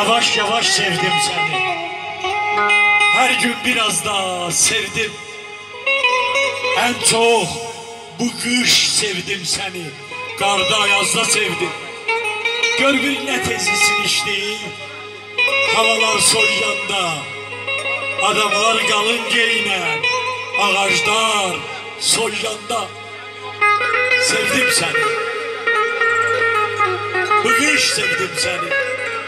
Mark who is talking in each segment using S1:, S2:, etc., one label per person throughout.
S1: Yavaş yavaş sevdim seni. Her gün biraz daha sevdim. En çok bu kış sevdim seni. Karda yazda sevdim. Gör bir ne tezisin içtiği. Havalar soğuyanda, adamlar kalın giyinen, ağaçlar soğuyanda sevdim seni. Bu kış sevdim seni.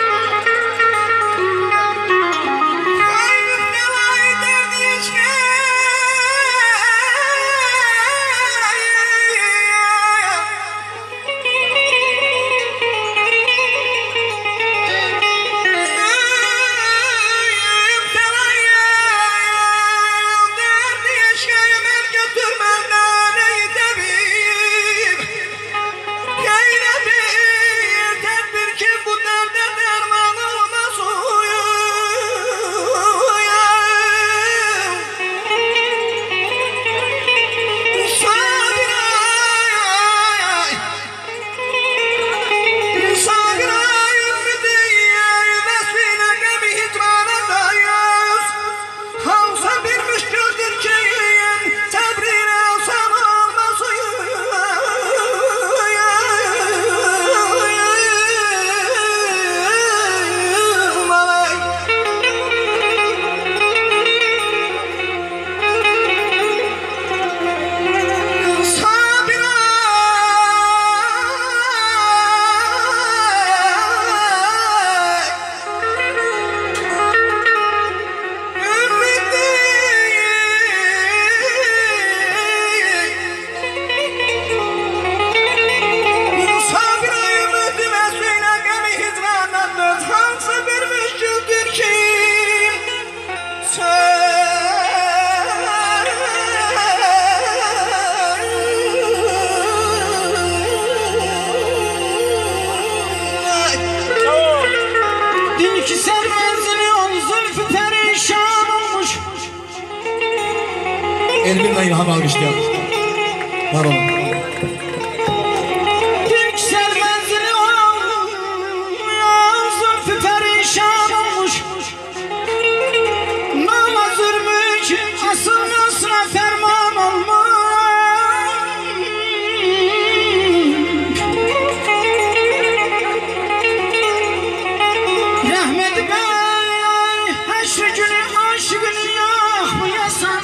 S2: Elbir'den ilham alkışlayalım. Var olun.
S3: Yüksel menzili olmuş, zülfü perişan olmuş. Namaz ürmüş, asılmasına ferman olmuş. Rahmet Bey, haşr günü aşkını yakmayasan.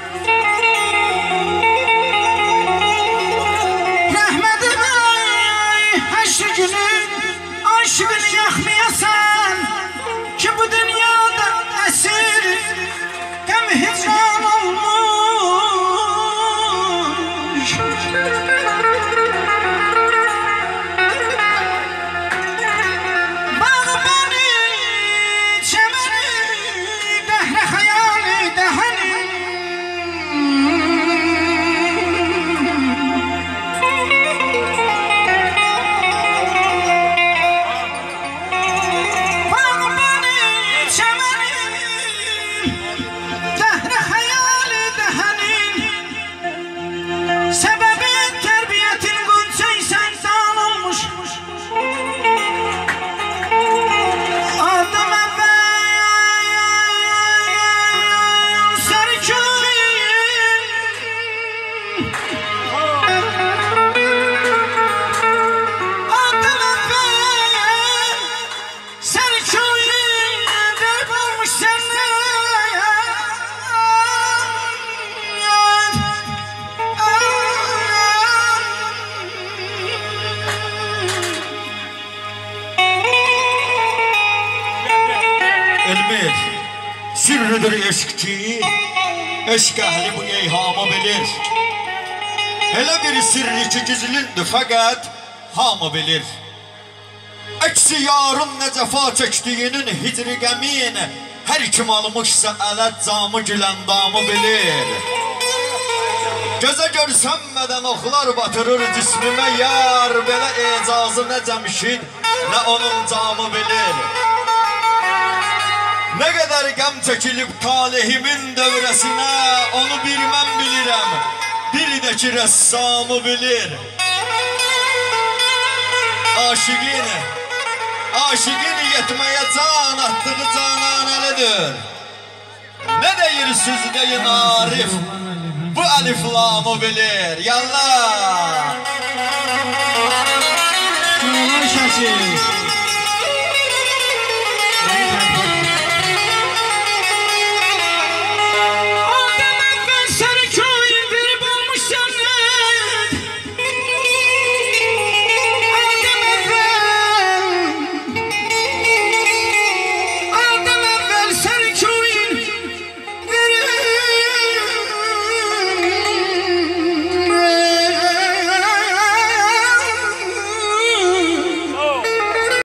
S3: Aşkını yakmayasan ki bu dünyada esir hem hicran olmuş. Bağbanı, çemeni, dehre hayali dehenim.
S1: Elmir, sirridir eşk ki, eşk ehli bu eyhamı bilir. Hele bir sirri ki gizlindir fakat hamı bilir. Eksi yarın ne cefa çektiğinin hicri gəmin, her kim almışsa ələt camı güləndamı bilir. Göze görsənmədən oxlar batırır cismime yar, belə ecazı ne cəmşid, ne onun camı bilir. Ne kadar gəm çəkilib talihimin dövrəsinə, onu bir mən bilirəm, bir də ki rəssamı bilir. Aşıqin aşıqın yetməyə can atdığı cananəlidir. Nə deyir siz deyin Arif, bu əliflamı bilir, yallah.
S3: Şaşır.